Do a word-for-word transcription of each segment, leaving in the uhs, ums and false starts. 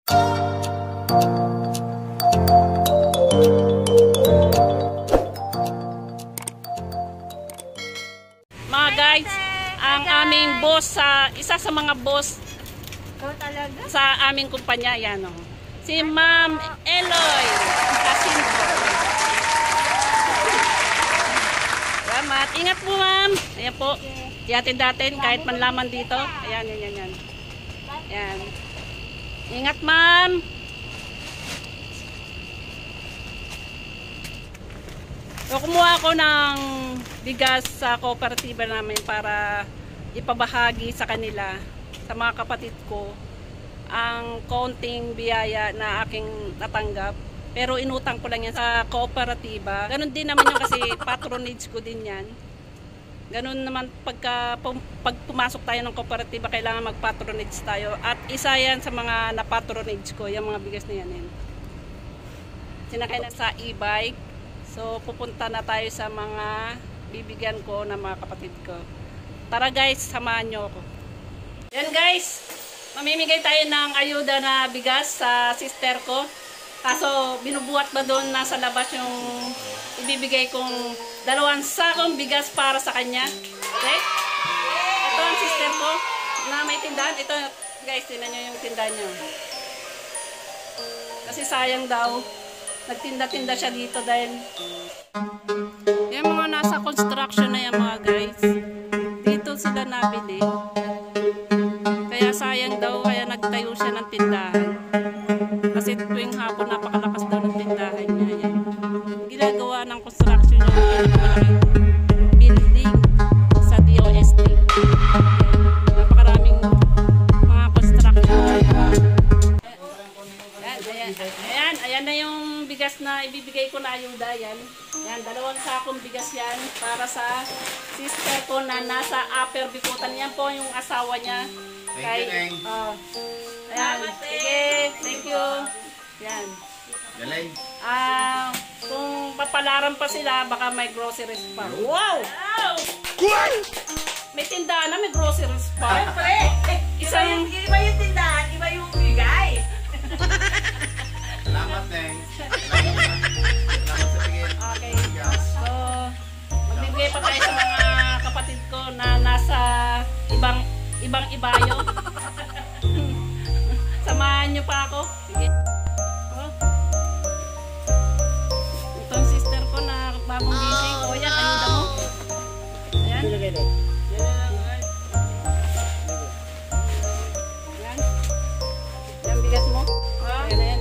Mga guys, ang aming boss sa isa sa mga boss sa aming kumpanya, yan o. Si Ma'am Eloy Jacinto. Salamat. Ingat po, ma'am. Ayan po. Ihatid natin kahit manlaman dito. Ayan, yan, yan, yan. Ayan. Ingat, ma'am. So, kumuha ako ng bigas sa kooperatiba namin para ipabahagi sa kanila, sa mga kapatid ko, ang konting biyaya na aking natanggap. Pero inutang ko lang yan sa kooperatiba. Ganon din naman yung kasi patronage ko din yan. Ganon naman pagka, pag pumasok tayo ng kooperatiba, kailangan mag-patronage tayo. At isa yan sa mga na-patronage ko, yung mga bigas na yan. yan. Sinakay na sa e-bike. So pupunta na tayo sa mga bibigyan ko ng mga kapatid ko. Tara guys, samahan nyo ako. Yan guys, mamimigay tayo ng ayuda na bigas sa sister ko. Kaso binubuhat ba doon nasa labas yung ibibigay kong dalawang sakong bigas para sa kanya. Okay? Ito ang sister ko na may tindahan. Ito guys, tinan nyo yung tindahan nyo. Kasi sayang daw. Nagtinda-tinda siya dito dahil yung mga nasa construction na yan mga guys. Dito sila nabili. Kaya sayang daw, kaya nagtayo siya ng tindahan. Kasi tuwing hapon napakalakas daw ng tindahan niya. Yan. Ginagawa ng construction yung building sa D O S T. Napakaraming mga construction. Ayan, ayan, ayan, ayan na yung bigas na ibibigay ko na ayuda. Yan. Yan, dalawang sakong bigas yan para sa sister ko na nasa Upper Bicutan. Yan po yung asawa niya. Thank kay, you, Neng. Uh, ayan. Sige, thank you. Yan. Galing. Ah, uh, kung papalaran pa sila, baka may groceries pa. Wow! Wow! May tindahan na, may groceries pa. Siyempre, Isang, iba yung tindahan, iba yung bigay. Salamat, Neng. Salamat. Salamat sa tingin. okay. So, magbibigay pa tayo sa mga kapatid ko na nasa ibang ibang ibayo. Samahan nyo pa ako. Sige. Oh. Ito ang sister ko na bagong gising. O yan, ayuda mo. Ayan. Ayan. Yan, bigas mo. Ayan, ayan.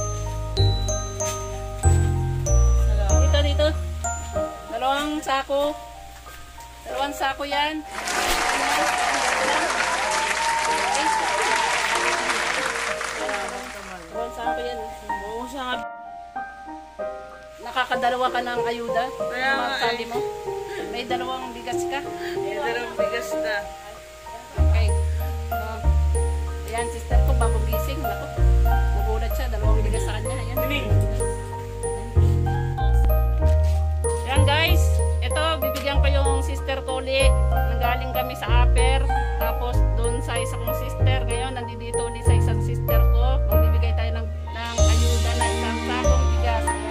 Dito, dito. Dalawang sako. Dalawang sako yan. Dalawang sako yan. Nakakadalawa ka ng ayuda. Kaya nga Mga tali mo. May dalawang bigas ka. May dalawang bigas na. Okay. Uh, ayan, sister ko, bagong gising. Naku, nagulat siya. Dalawang bigas sa kanya. Ayan. Ayan guys. Ito, bibigyan ko yung sister ko ulit. Nanggaling kami sa Upper. Tapos doon sa isa kong sister. Ngayon, nandito ulit sa isang sister ko. Magbibigay tayo ng, ng ayuda na isang sakong bigas. Ayan.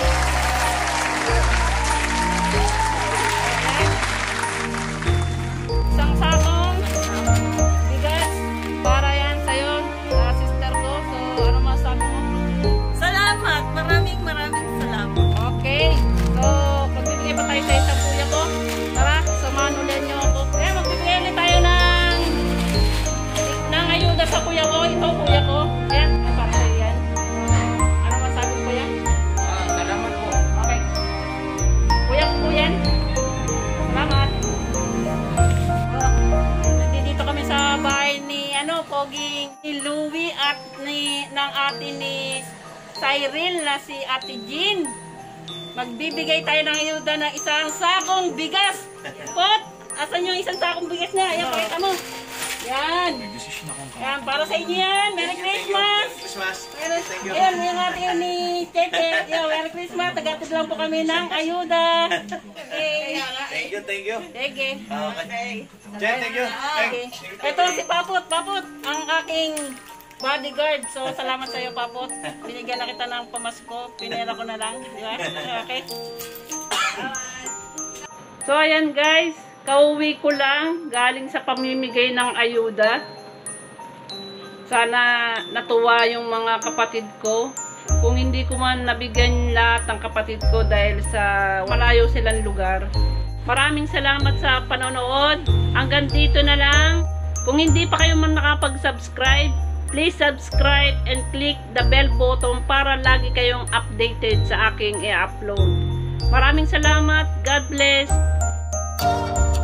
Isang sakong bigas para yan sa'yo, sa sister ko. So, ano masabi mo? Salamat! Maraming maraming salamat. Okay. So, magbibigay pa tayo sa isang kuya ko. Tara, samahan ulit nyo ako. Eh, magbibigay ulit tayo ng ng ayuda sa kuya ko. Ito, kuya ko. Ayan, para sa'yo yan. Ano masabi ko kuya? Ah, salamat po. Okay. Kuya ko po yan. Salamat. Nandito kami sa bahay ni ano, Poging ni Louie at ni ng ate ni Cyril na si Ate Jean. Magbibigay tayo ng ayuda ng isang sakong bigas. Pot, asan yung isang sakong bigas niya? Ayan, pakita mo. Yan. Yan, para sa inyo yan. Merry Christmas. Christmas. Meron, Thank you. ayan, yung ating ni Cheche. Yan, Merry Christmas. Tagatid lang po kami ng ayuda. Okay. Thank you, thank you. Sige. Okay. Jen, thank you. Okay. Thank you. Ito si Paput. Paput, ang aking bodyguard. So, salamat sa iyo, Papot. Binigyan na kita ng pamasko. Pinera ko na lang. Di ba? Okay. So, ayan guys. Kauwi ko lang. Galing sa pamimigay ng ayuda. Sana natuwa yung mga kapatid ko. Kung hindi ko man nabigyan lahat ng kapatid ko dahil sa malayo silang lugar. Maraming salamat sa panonood. Hanggang dito na lang. Kung hindi pa kayo man nakapag-subscribe, please subscribe and click the bell button para lagi kayong updated sa aking i-upload. Maraming salamat. God bless.